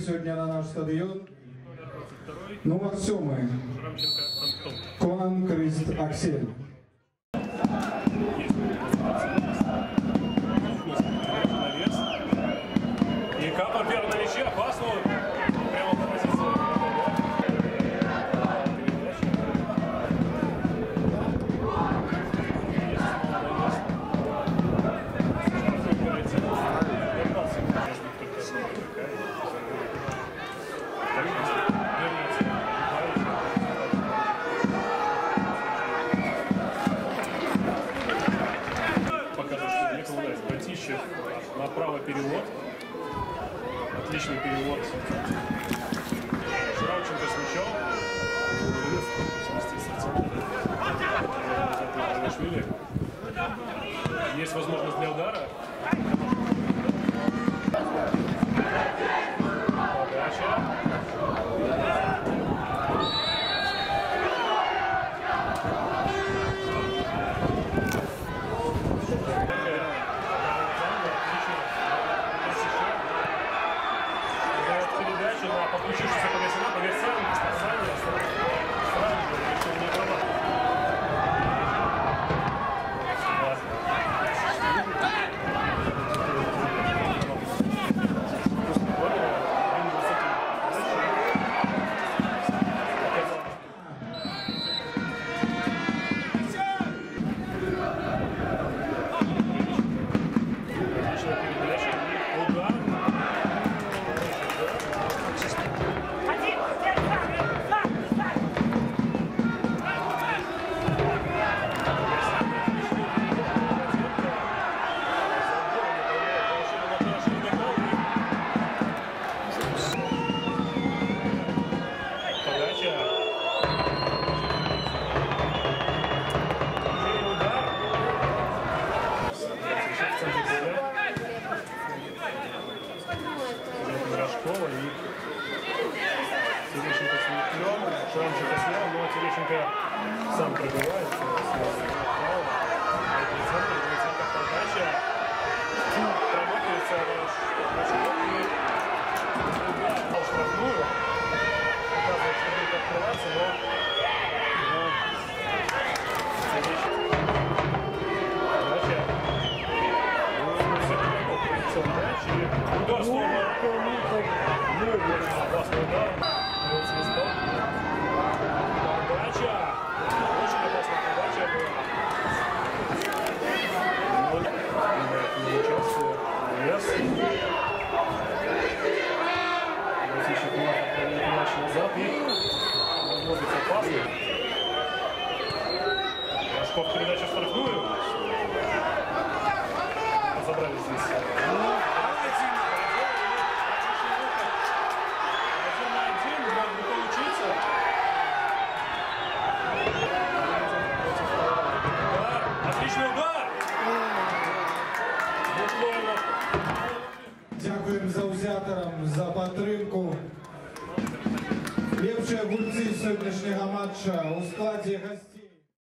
сьогодні на наш стадіон. Номер 7. Конан Крист Аксель. И Капа первый на мяче, опасно. Прямо по позиции. Братищев направо перевод. Отличный перевод. Журавченко с мячом. Сместился в центр. Есть возможность для удара. Подача. Подключившийся по весена, по весам, спасание, сразу же решил не права. Терещенко с мячом, Журавченко снял, но Терещенко сам пробивает. Подача. Промахивается штрафную. Оказывается, что будет открываться, но подача. Удар снова. Опасный удар. Подача. Очень опасная подача была. Не участвовал. Вес. Ищет мяч назад и может быть опасный. Рожков передача в штрафную. Разобрались здесь. Дякуємо завзяторам за підтримку. Ліпші гульці сьогоднішнього матчу у складі гостей.